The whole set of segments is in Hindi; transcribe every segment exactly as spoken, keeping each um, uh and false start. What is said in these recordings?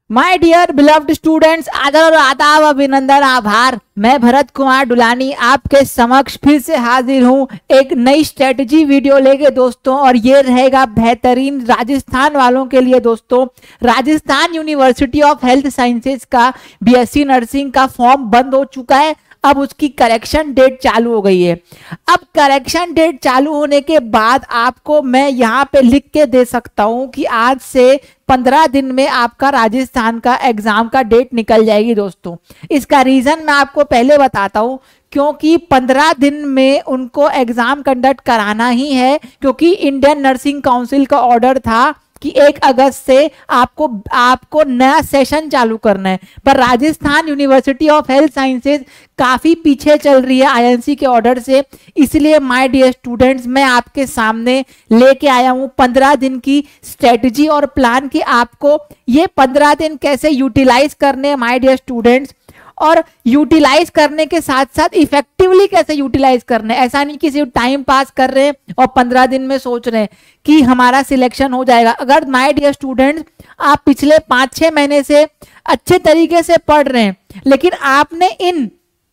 माय डियर बिलव्ड स्टूडेंट्स, आदर और आदाब, अभिनंदन, आभार। मैं भरत कुमार डुलानी आपके समक्ष फिर से हाजिर हूं एक नई स्ट्रेटजी वीडियो लेके दोस्तों, और ये रहेगा बेहतरीन राजस्थान वालों के लिए दोस्तों। Rajasthan university of health sciences का बीएससी नर्सिंग का फॉर्म बंद हो चुका है, अब उसकी करेक्शन डेट चालू हो गई है। अब करेक्शन डेट चालू होने के बाद आपको मैं यहाँ पे लिख के दे सकता हूँ कि आज से पंद्रह दिन में आपका राजस्थान का एग्जाम का डेट निकल जाएगी दोस्तों। इसका रीजन मैं आपको पहले बताता हूँ, क्योंकि पंद्रह दिन में उनको एग्जाम कंडक्ट कराना ही है, क्योंकि इंडियन नर्सिंग काउंसिल का ऑर्डर था कि एक अगस्त से आपको आपको नया सेशन चालू करना है। पर Rajasthan university of health sciences काफी पीछे चल रही है आईएनसी के ऑर्डर से, इसलिए माय डियर स्टूडेंट्स मैं आपके सामने लेके आया हूं पंद्रह दिन की स्ट्रेटजी और प्लान कि आपको ये पंद्रह दिन कैसे यूटिलाइज करने हैं माय डियर स्टूडेंट्स, और यूटिलाइज करने के साथ साथ इफेक्टिवली कैसे यूटिलाइज करना है। ऐसा नहीं कि सिर्फ टाइम पास कर रहे हैं और पंद्रह दिन में सोच रहे हैं कि हमारा सिलेक्शन हो जाएगा। अगर माय डियर स्टूडेंट्स आप पिछले पाँच छः महीने से अच्छे तरीके से पढ़ रहे हैं, लेकिन आपने इन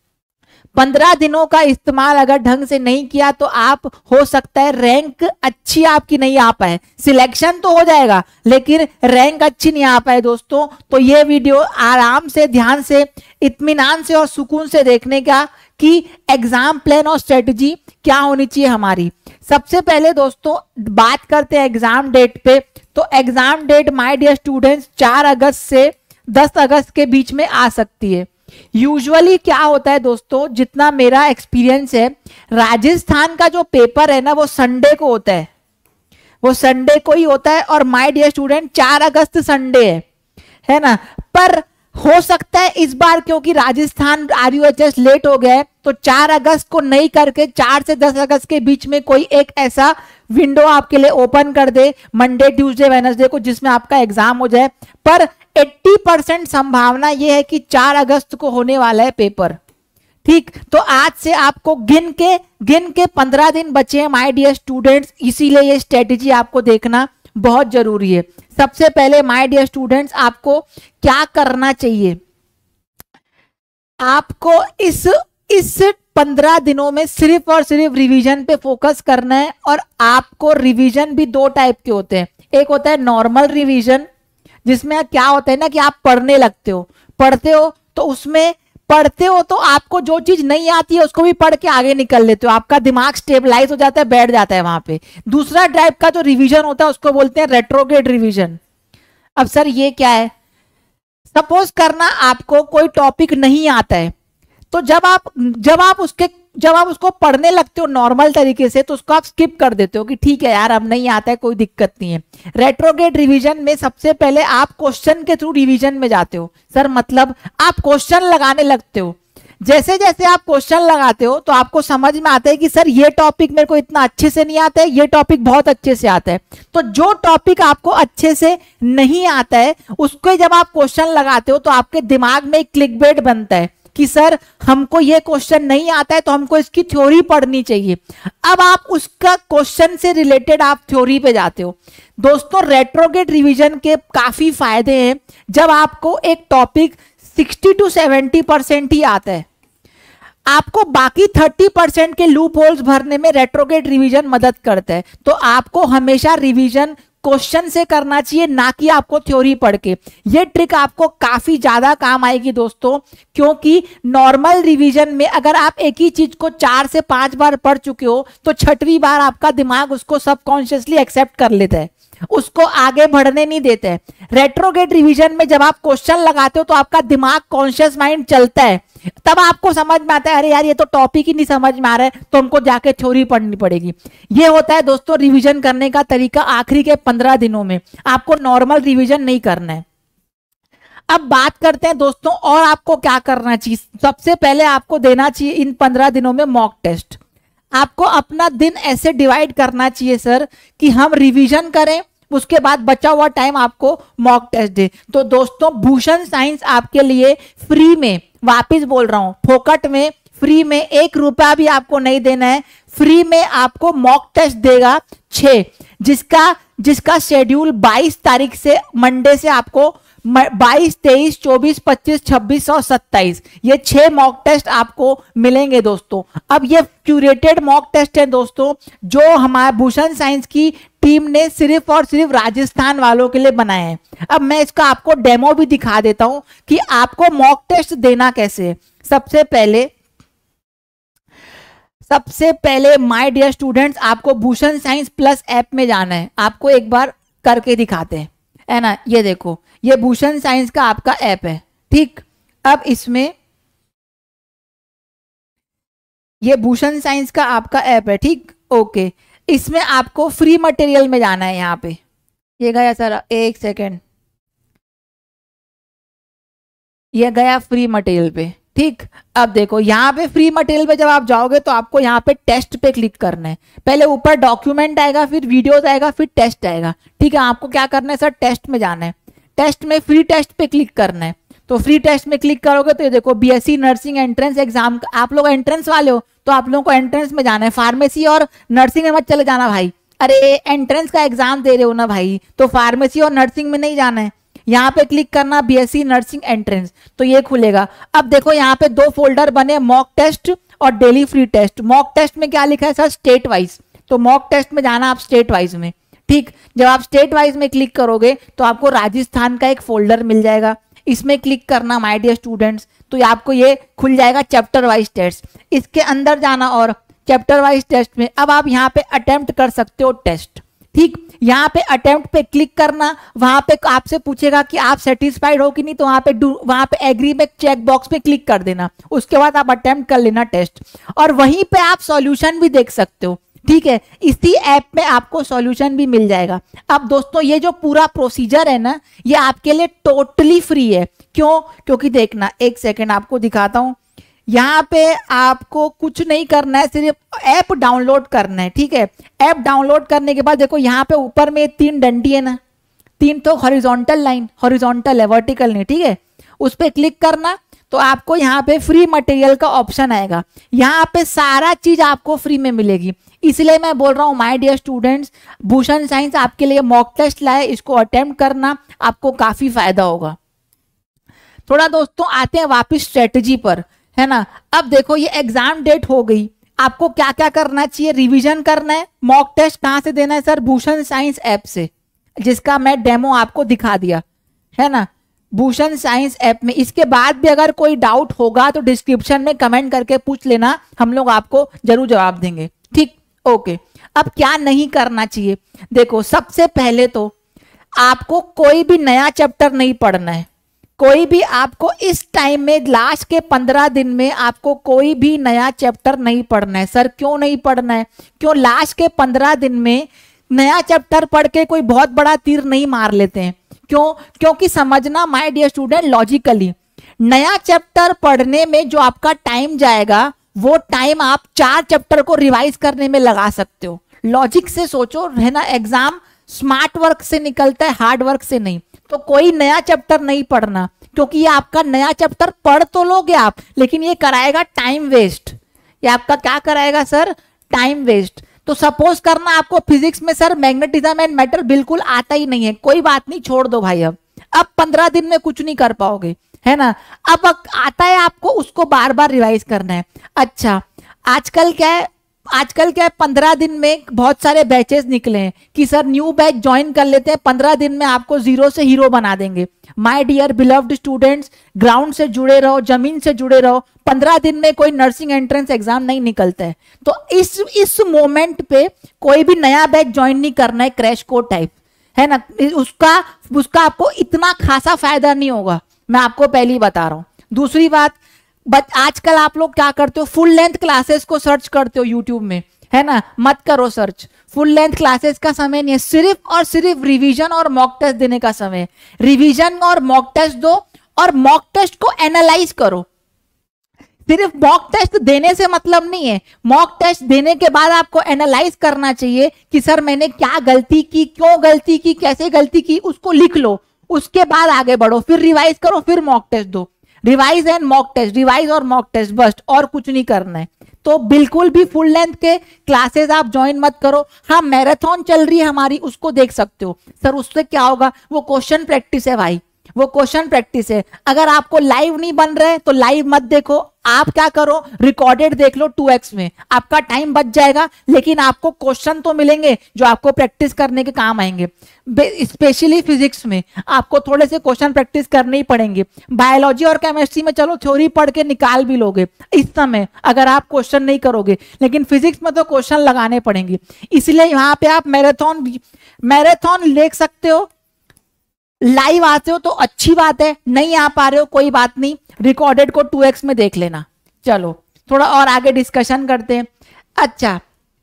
पंद्रह दिनों का इस्तेमाल अगर ढंग से नहीं किया तो आप हो सकता है रैंक अच्छी आपकी नहीं आ पाए। सिलेक्शन तो हो जाएगा लेकिन रैंक अच्छी नहीं आ पाए दोस्तों। तो ये वीडियो आराम से, ध्यान से, इत्मीनान से और सुकून से देखने का कि एग्जाम प्लान और स्ट्रेटजी क्या होनी चाहिए हमारी। सबसे पहले दोस्तों बात करते हैं एग्जाम डेट पे। तो exam date my dear students चार अगस्त से दस अगस्त के बीच में आ सकती है। यूजुअली क्या होता है दोस्तों, जितना मेरा एक्सपीरियंस है, राजस्थान का जो पेपर है ना वो संडे को होता है, वो संडे को ही होता है। और माय डियर स्टूडेंट चार अगस्त संडे है, है ना। पर हो सकता है इस बार क्योंकि राजस्थान आरयूएचएस लेट हो गया है तो चार अगस्त को नहीं करके चार से दस अगस्त के बीच में कोई एक ऐसा विंडो आपके लिए ओपन कर दे मंडे, ट्यूसडे, वेडनेसडे को, जिसमें आपका एग्जाम हो जाए। पर अस्सी परसेंट संभावना यह है कि चार अगस्त को होने वाला है पेपर। ठीक, तो आज से आपको गिन के गिन के पंद्रह दिन बचे हैं माय डियर स्टूडेंट्स, इसीलिए ये स्ट्रेटेजी आपको देखना बहुत जरूरी है। सबसे पहले माय डियर स्टूडेंट्स आपको क्या करना चाहिए, आपको इस इस पंद्रह दिनों में सिर्फ और सिर्फ रिवीजन पे फोकस करना है। और आपको रिवीजन भी दो टाइप के होते हैं, एक होता है नॉर्मल रिवीजन, जिसमें क्या होता है ना कि आप पढ़ने लगते हो, पढ़ते हो तो उसमें पढ़ते हो तो आपको जो चीज नहीं आती है उसको भी पढ़ के आगे निकल लेते हो, आपका दिमाग स्टेबलाइज हो जाता है, बैठ जाता है वहां पे। दूसरा टाइप का जो रिवीजन होता है उसको बोलते हैं रेट्रोग्रेड रिवीजन। अब सर ये क्या है? सपोज करना आपको कोई टॉपिक नहीं आता है, तो जब आप जब आप उसके जब आप उसको पढ़ने लगते हो नॉर्मल तरीके से तो उसको आप स्किप कर देते हो कि ठीक है यार अब नहीं आता है, कोई दिक्कत नहीं है। रेट्रोग्रेड रिवीजन में सबसे पहले आप क्वेश्चन के थ्रू रिवीजन में जाते हो। सर मतलब आप क्वेश्चन लगाने लगते हो, जैसे जैसे आप क्वेश्चन लगाते हो तो आपको समझ में आता है कि सर ये टॉपिक मेरे को इतना अच्छे से नहीं आता है, ये टॉपिक बहुत अच्छे से आता है। तो जो टॉपिक आपको अच्छे से नहीं आता है उसको जब आप क्वेश्चन लगाते हो तो आपके दिमाग में एक क्लिकबेट बनता है कि सर हमको ये क्वेश्चन नहीं आता है तो हमको इसकी थ्योरी पढ़नी चाहिए। अब आप उसका क्वेश्चन से रिलेटेड आप थ्योरी पे जाते हो। दोस्तों रेट्रोग्रेड रिवीजन के काफी फायदे हैं। जब आपको एक टॉपिक साठ टू सत्तर परसेंट ही आता है, आपको बाकी तीस परसेंट के लूप होल्स भरने में रेट्रोग्रेड रिवीजन मदद करता है। तो आपको हमेशा रिवीजन क्वेश्चन से करना चाहिए, ना कि आपको थ्योरी पढ़ के। ये ट्रिक आपको काफी ज्यादा काम आएगी दोस्तों, क्योंकि नॉर्मल रिवीजन में अगर आप एक ही चीज को चार से पांच बार पढ़ चुके हो तो छठवीं बार आपका दिमाग उसको सबकॉन्शियसली एक्सेप्ट कर लेता है, उसको आगे बढ़ने नहीं देते हैं। रेट्रोग्रेड रिवीजन में जब आप क्वेश्चन लगाते हो तो आपका दिमाग कॉन्शियस माइंड चलता है, तब आपको समझ में आता है अरे यार ये तो टॉपिक ही नहीं समझ में आ रहा है, तो हमको जाके थ्योरी पढ़नी पड़ेगी। ये होता है दोस्तों रिवीजन करने का तरीका। आखिरी के पंद्रह दिनों में आपको नॉर्मल रिवीजन नहीं करना है। अब बात करते हैं दोस्तों और आपको क्या करना चाहिए। सबसे पहले आपको देना चाहिए इन पंद्रह दिनों में मॉक टेस्ट। आपको अपना दिन ऐसे डिवाइड करना चाहिए सर कि हम रिवीजन करें, उसके बाद बचा हुआ टाइम आपको मॉक टेस्ट दे। तो दोस्तों भूषण साइंस आपके लिए फ्री में, वापिस बोल रहा हूं फोकट में, फ्री में एक रुपया भी आपको नहीं देना है, फ्री में आपको मॉक टेस्ट देगा छह, जिसका जिसका शेड्यूल बाईस तारीख से मंडे से आपको बाईस, तेईस, चौबीस, पच्चीस, छब्बीस और सत्ताईस ये छह मॉक टेस्ट आपको मिलेंगे दोस्तों। अब ये क्यूरेटेड मॉक टेस्ट है दोस्तों, जो हमारे भूषण साइंस की टीम ने सिर्फ और सिर्फ राजस्थान वालों के लिए बनाए हैं। अब मैं इसका आपको डेमो भी दिखा देता हूं कि आपको मॉक टेस्ट देना कैसे है। सबसे पहले सबसे पहले माय डियर स्टूडेंट्स, आपको भूषण साइंस प्लस ऐप में जाना है। आपको एक बार करके दिखाते हैं, है ना। ये देखो, ये भूषण साइंस का आपका ऐप है, ठीक। अब इसमें ये भूषण साइंस का आपका ऐप है, ठीक, ओके। इसमें आपको फ्री मटेरियल में जाना है। यहाँ पे ये गया सर, एक सेकेंड, ये गया फ्री मटेरियल पे, ठीक। अब देखो यहाँ पे फ्री मटेरियल पे जब आप जाओगे तो आपको यहाँ पे टेस्ट पे क्लिक करना है। पहले ऊपर डॉक्यूमेंट आएगा, फिर वीडियोस आएगा, फिर टेस्ट आएगा, ठीक है। आपको क्या करना है सर, टेस्ट में जाना है। टेस्ट में फ्री टेस्ट पे क्लिक करना है। तो फ्री टेस्ट में क्लिक करोगे तो ये देखो बीएससी नर्सिंग एंट्रेंस एग्जाम, आप लोग एंट्रेंस वाले हो तो आप लोगों को एंट्रेंस में जाना है। फार्मेसी और नर्सिंग में मत चले जाना भाई, अरे एंट्रेंस का एग्जाम दे रहे हो ना भाई, तो फार्मेसी और नर्सिंग में नहीं जाना है। यहाँ पे क्लिक करना बीएससी नर्सिंग एंट्रेंस, तो ये खुलेगा। अब देखो यहाँ पे दो फोल्डर बने, मॉक टेस्ट और daily free test. Mock test में क्या लिखा है सर, स्टेट वाइज, तो मॉक टेस्ट में जाना आप स्टेट वाइज में, ठीक। जब आप स्टेट वाइज में क्लिक करोगे तो आपको राजस्थान का एक फोल्डर मिल जाएगा। इसमें क्लिक करना माय डियर स्टूडेंट्स, तो आपको ये खुल जाएगा चैप्टर वाइज टेस्ट। इसके अंदर जाना और चैप्टर वाइज टेस्ट में अब आप यहाँ पे अटेम्प्ट कर सकते हो टेस्ट, ठीक। यहाँ पे अटेम्प्ट पे क्लिक करना, वहां पे आपसे पूछेगा कि आप सेटिस्फाइड हो कि नहीं, तो वहां पे वहां पे एग्री में चेक बॉक्स पे क्लिक कर देना। उसके बाद आप अटेम्प्ट कर लेना टेस्ट, और वहीं पे आप सॉल्यूशन भी देख सकते हो, ठीक है। इसी ऐप में आपको सॉल्यूशन भी मिल जाएगा। अब दोस्तों ये जो पूरा प्रोसीजर है ना, ये आपके लिए टोटली फ्री है। क्यों? क्योंकि देखना, एक सेकेंड आपको दिखाता हूं। यहाँ पे आपको कुछ नहीं करना है, सिर्फ ऐप डाउनलोड करना है, ठीक है। ऐप डाउनलोड करने के बाद देखो यहाँ पे ऊपर में तीन डंडी है ना, तीन तो हॉरिजॉन्टल लाइन, हॉरिजॉन्टल है, वर्टिकल नहीं, ठीक है। उस पर क्लिक करना तो आपको यहाँ पे फ्री मटेरियल का ऑप्शन आएगा। यहाँ पे सारा चीज आपको फ्री में मिलेगी। इसलिए मैं बोल रहा हूँ my dear students, Bhushan science आपके लिए मॉक टेस्ट लाए, इसको अटेम्प्ट करना, आपको काफी फायदा होगा। थोड़ा दोस्तों आते हैं वापिस स्ट्रेटजी पर, है ना। अब देखो ये एग्जाम डेट हो गई, आपको क्या क्या करना चाहिए, रिवीजन करना है। मॉक टेस्ट कहाँ से देना है सर, भूषण साइंस ऐप से, जिसका मैं डेमो आपको दिखा दिया, है ना, भूषण साइंस ऐप में। इसके बाद भी अगर कोई डाउट होगा तो डिस्क्रिप्शन में कमेंट करके पूछ लेना, हम लोग आपको जरूर जवाब देंगे, ठीक, ओके। अब क्या नहीं करना चाहिए, देखो सबसे पहले तो आपको कोई भी नया चैप्टर नहीं पढ़ना है। कोई भी आपको इस टाइम में लास्ट के पंद्रह दिन में आपको कोई भी नया चैप्टर नहीं पढ़ना है। सर क्यों नहीं पढ़ना है? क्यों? लास्ट के पंद्रह दिन में नया चैप्टर पढ़ के कोई बहुत बड़ा तीर नहीं मार लेते हैं। क्यों? क्योंकि समझना माय डियर स्टूडेंट, लॉजिकली नया चैप्टर पढ़ने में जो आपका टाइम जाएगा वो टाइम आप चार चैप्टर को रिवाइज करने में लगा सकते हो। लॉजिक से सोचो, है ना। एग्जाम स्मार्ट वर्क से निकलता है, हार्ड वर्क से नहीं। तो कोई नया चैप्टर नहीं पढ़ना, क्योंकि ये आपका नया चैप्टर पढ़ तो लोगे आप, लेकिन ये कराएगा टाइम वेस्ट। ये आपका क्या कराएगा सर? Time waste. तो सपोज करना आपको फिजिक्स में सर मैग्नेटिज्म एंड मैटर बिल्कुल आता ही नहीं है, कोई बात नहीं, छोड़ दो भाई। अब अब पंद्रह दिन में कुछ नहीं कर पाओगे, है ना। अब आता है आपको, उसको बार बार रिवाइज करना है। अच्छा, आजकल क्या है, आजकल क्या है, पंद्रह दिन में बहुत सारे बैचेस निकले हैं कि सर न्यू बैच ज्वाइन कर लेते हैं, पंद्रह दिन में आपको जीरो से हीरो बना देंगे। My dear beloved students, ground से जुड़े रहो, जमीन से जुड़े रहो। पंद्रह दिन में कोई नर्सिंग एंट्रेंस एग्जाम नहीं निकलता है। तो इस इस मोमेंट पे कोई भी नया बैच ज्वाइन नहीं करना है, क्रैश कोर्स टाइप, है ना। उसका उसका आपको इतना खासा फायदा नहीं होगा, मैं आपको पहले ही बता रहा हूँ। दूसरी बात, बट आजकल आप लोग क्या करते हो, फुल लेंथ क्लासेस को सर्च करते हो यूट्यूब में, है ना। मत करो सर्च, फुल लेंथ क्लासेस का समय नहीं है, सिर्फ और सिर्फ रिवीजन और मॉक टेस्ट देने का समय। रिवीजन और मॉक टेस्ट दो और मॉक टेस्ट को एनालाइज करो। सिर्फ मॉक टेस्ट देने से मतलब नहीं है, मॉक टेस्ट देने के बाद आपको एनालाइज करना चाहिए कि सर मैंने क्या गलती की, क्यों गलती की, कैसे गलती की, उसको लिख लो। उसके बाद आगे बढ़ो, फिर रिवाइज करो, फिर मॉक टेस्ट दो। Revise and mock test, revise और मॉक टेस्ट बस, और कुछ नहीं करना है। तो बिल्कुल भी फुल लेंथ के क्लासेस आप ज्वाइन मत करो। हाँ मैराथन चल रही है हमारी, उसको देख सकते हो। सर उससे क्या होगा, वो क्वेश्चन प्रैक्टिस है भाई, वो क्वेश्चन प्रैक्टिस है। अगर आपको लाइव नहीं बन रहे तो लाइव मत देखो, आप क्या करो रिकॉर्डेड देख लो टू एक्स में, आपका टाइम बच जाएगा, लेकिन आपको क्वेश्चन तो मिलेंगे जो आपको प्रैक्टिस करने के काम आएंगे। स्पेशली फिजिक्स में आपको थोड़े से क्वेश्चन प्रैक्टिस करने ही पड़ेंगे। बायोलॉजी और केमिस्ट्री में चलो थ्योरी पढ़ के निकाल भी लोगे इस समय अगर आप क्वेश्चन नहीं करोगे, लेकिन फिजिक्स में तो क्वेश्चन लगाने पड़ेंगे। इसलिए यहाँ पे आप मैराथन मैराथन देख सकते हो। लाइव आते हो तो अच्छी बात है, नहीं आ पा रहे हो कोई बात नहीं, रिकॉर्डेड को टू एक्स में देख लेना। चलो थोड़ा और आगे डिस्कशन करते हैं। अच्छा,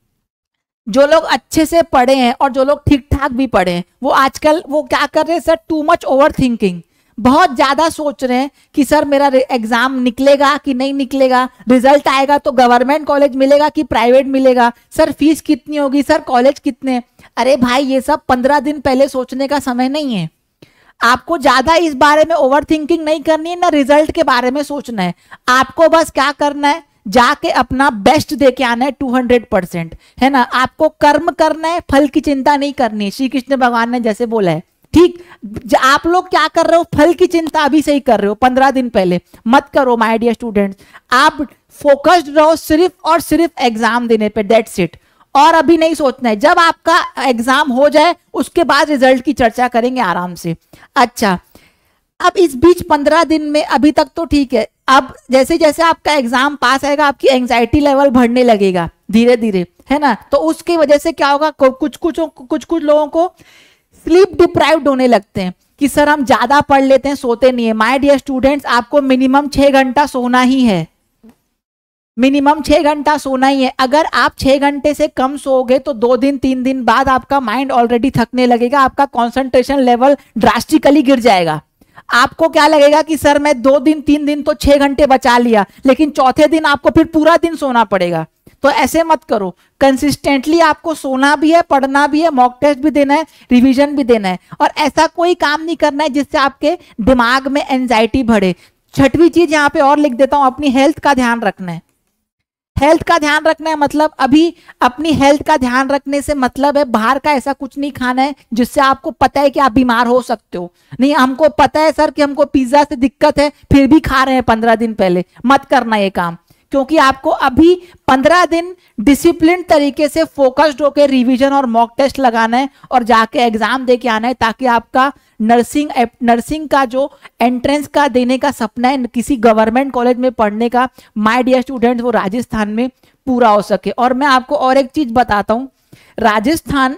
जो लोग अच्छे से पढ़े हैं और जो लोग ठीक ठाक भी पढ़े हैं, वो आजकल वो क्या कर रहे हैं sir, too much over thinking, बहुत ज्यादा सोच रहे हैं कि सर मेरा एग्जाम निकलेगा कि नहीं निकलेगा, रिजल्ट आएगा तो गवर्नमेंट कॉलेज मिलेगा कि प्राइवेट मिलेगा, सर फीस कितनी होगी, सर कॉलेज कितने। अरे भाई ये सब पंद्रह दिन पहले सोचने का समय नहीं है। आपको ज्यादा इस बारे में ओवर थिंकिंग नहीं करनी है, ना रिजल्ट के बारे में सोचना है। आपको बस क्या करना है, जाके अपना बेस्ट दे के आना है टू हंड्रेड परसेंट, है ना। आपको कर्म करना है, फल की चिंता नहीं करनी है, श्री कृष्ण भगवान ने जैसे बोला है। ठीक, आप लोग क्या कर रहे हो, फल की चिंता अभी से ही कर रहे हो, पंद्रह दिन पहले मत करो माय डियर स्टूडेंट्स। आप फोकस्ड रहो सिर्फ और सिर्फ एग्जाम देने पे, दैट्स इट। और अभी नहीं सोचना है, जब आपका एग्जाम हो जाए उसके बाद रिजल्ट की चर्चा करेंगे आराम से। अच्छा, अब इस बीच पंद्रह दिन में अभी तक तो ठीक है, अब जैसे जैसे आपका एग्जाम पास आएगा आपकी एंजाइटी लेवल बढ़ने लगेगा धीरे धीरे, है ना। तो उसकी वजह से क्या होगा, कुछ कुछ कुछ कुछ लोगों को स्लीप डिप्राइव्ड होने लगते हैं कि सर हम ज्यादा पढ़ लेते हैं, सोते नहीं है। माय डियर स्टूडेंट्स, आपको मिनिमम छह घंटा सोना ही है, मिनिमम छह घंटा सोना ही है। अगर आप छह घंटे से कम सोओगे तो दो दिन तीन दिन बाद आपका माइंड ऑलरेडी थकने लगेगा, आपका कंसंट्रेशन लेवल ड्रास्टिकली गिर जाएगा। आपको क्या लगेगा कि सर मैं दो दिन तीन दिन तो छह घंटे बचा लिया, लेकिन चौथे दिन आपको फिर पूरा दिन सोना पड़ेगा। तो ऐसे मत करो, कंसिस्टेंटली आपको सोना भी है, पढ़ना भी है, मॉक टेस्ट भी देना है, रिवीजन भी देना है, और ऐसा कोई काम नहीं करना है जिससे आपके दिमाग में एंजाइटी बढ़े। छठवीं चीज यहाँ पे और लिख देता हूं, अपनी हेल्थ का ध्यान रखना है। हेल्थ का ध्यान रखना है मतलब अभी अपनी हेल्थ का ध्यान रखने से मतलब है बाहर का ऐसा कुछ नहीं खाना है जिससे आपको पता है कि आप बीमार हो सकते हो। नहीं, हमको पता है सर कि हमको पिज्जा से दिक्कत है फिर भी खा रहे हैं पंद्रह दिन पहले, मत करना ये काम, क्योंकि आपको अभी पंद्रह दिन डिसिप्लिन तरीके से फोकस्ड होकर रिवीजन और मॉक टेस्ट लगाना है और जाके एग्जाम दे के आना है, ताकि आपका नर्सिंग नर्सिंग का जो एंट्रेंस का देने का सपना है किसी गवर्नमेंट कॉलेज में पढ़ने का, माय डियर स्टूडेंट्स, वो राजस्थान में पूरा हो सके। और मैं आपको और एक चीज बताता हूं, राजस्थान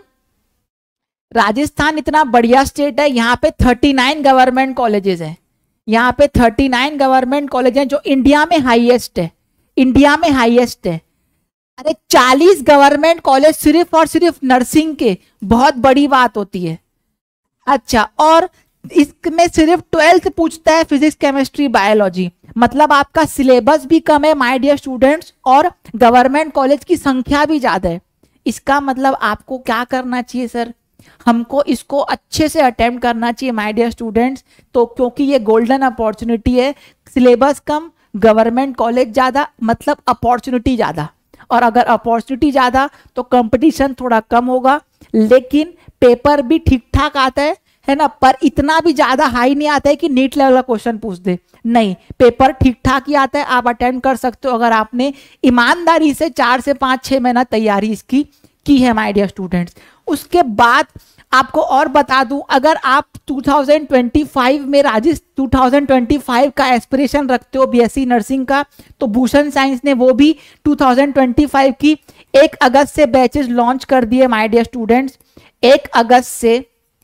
राजस्थान इतना बढ़िया स्टेट है, यहाँ पे उनतालीस गवर्नमेंट कॉलेजेस हैं, यहाँ पे उनतालीस गवर्नमेंट कॉलेज हैं जो इंडिया में हाईएस्ट है, इंडिया में हाईएस्ट है। अरे चालीस गवर्नमेंट कॉलेज सिर्फ और सिर्फ नर्सिंग के, बहुत बड़ी बात होती है। अच्छा, और इसमें सिर्फ ट्वेल्थ पूछता है फिजिक्स केमिस्ट्री बायोलॉजी, मतलब आपका सिलेबस भी कम है माय डियर स्टूडेंट्स, और गवर्नमेंट कॉलेज की संख्या भी ज्यादा है। इसका मतलब आपको क्या करना चाहिए सर, हमको इसको अच्छे से अटेम्प्ट करना चाहिए माय डियर स्टूडेंट्स। तो क्योंकि ये गोल्डन अपॉर्चुनिटी है, सिलेबस कम, गवर्नमेंट कॉलेज ज्यादा, मतलब अपॉर्चुनिटी ज्यादा, और अगर अपॉर्चुनिटी ज्यादा तो कंपटीशन थोड़ा कम होगा, लेकिन पेपर भी ठीक ठाक आता है, है ना, पर इतना भी ज्यादा हाई नहीं आता है कि नीट लेवल का क्वेश्चन पूछ दे, नहीं, पेपर ठीक ठाक ही आता है, आप अटेम्प्ट कर सकते हो अगर आपने ईमानदारी से चार से पाँच छः महीना तैयारी इसकी की है माय डियर स्टूडेंट्स। उसके बाद आपको और बता दूं, अगर आप दो हज़ार पच्चीस में राजस्थान दो हज़ार पच्चीस का एस्पिरेशन रखते हो बीएससी नर्सिंग का, तो भूषण साइंस ने वो भी दो हज़ार पच्चीस की एक अगस्त से बैचेस लॉन्च कर दिए माय डियर स्टूडेंट्स। एक अगस्त से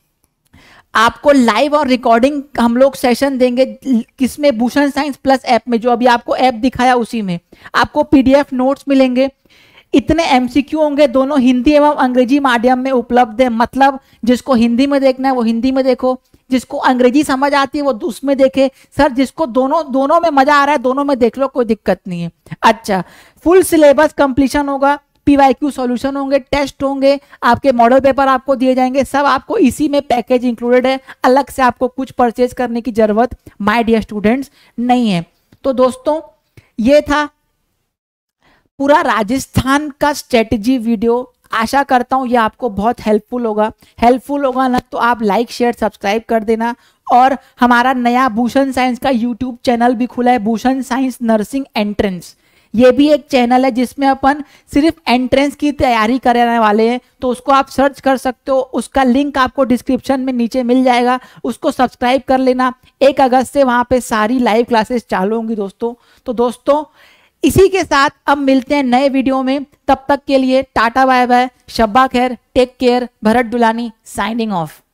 आपको लाइव और रिकॉर्डिंग हम लोग सेशन देंगे, किसमें, भूषण साइंस प्लस ऐप में, जो अभी आपको ऐप दिखाया उसी में आपको पीडीएफ नोट्स मिलेंगे, इतने एमसीक्यू होंगे, दोनों हिंदी एवं अंग्रेजी माध्यम में उपलब्ध है, मतलब जिसको हिंदी में देखना है वो हिंदी में देखो, जिसको अंग्रेजी समझ आती है वो उसमें देखे। सर जिसको दोनों दोनों में मजा आ रहा है दोनों में देख लो, कोई दिक्कत नहीं है। अच्छा, फुल सिलेबस कंप्लीशन होगा, पीवाईक्यू सॉल्यूशन होंगे, टेस्ट होंगे, आपके मॉडल पेपर आपको दिए जाएंगे, सब आपको इसी में पैकेज इंक्लूडेड है। अलग से आपको कुछ परचेज करने की जरूरत माय डियर स्टूडेंट्स नहीं है। तो दोस्तों ये था पूरा राजस्थान का स्ट्रेटजी वीडियो। आशा करता हूँ ये आपको बहुत हेल्पफुल होगा। हेल्पफुल होगा ना तो आप लाइक शेयर सब्सक्राइब कर देना। और हमारा नया भूषण साइंस का यूट्यूब चैनल भी खुला है, भूषण साइंस नर्सिंग एंट्रेंस। ये भी एक चैनल है जिसमें अपन सिर्फ एंट्रेंस की तैयारी कराने वाले हैं, तो उसको आप सर्च कर सकते हो। उसका लिंक आपको डिस्क्रिप्शन में नीचे मिल जाएगा, उसको सब्सक्राइब कर लेना। एक अगस्त से वहाँ पे सारी लाइव क्लासेस चालू होंगी दोस्तों। तो दोस्तों इसी के साथ अब मिलते हैं नए वीडियो में। तब तक के लिए टाटा बाय बाय, शब्बा खैर, take care. Bharat Dulani signing of.